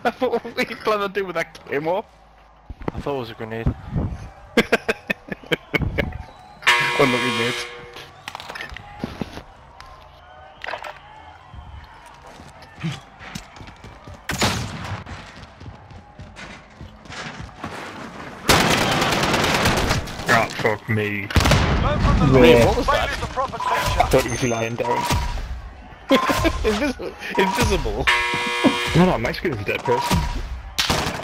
What were you planning to do with that claymore? I thought it was a grenade. Unlucky mate. Oh, fuck me. Learn from the Mate, loss. what was that? Failure to proper I teacher. thought he was lying down. Invisible. No, no, my screen is a dead person.